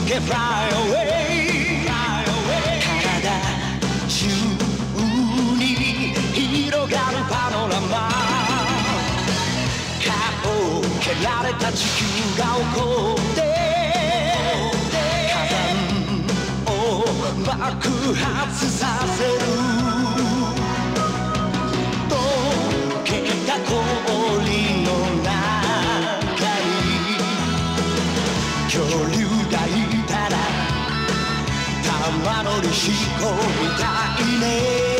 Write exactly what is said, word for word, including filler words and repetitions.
け Fly away 体中に広がるパノラマ顔を蹴られた地球が怒って火山を爆発させる溶けた氷の中に恐竜がいたら玉乗り飛行みたいね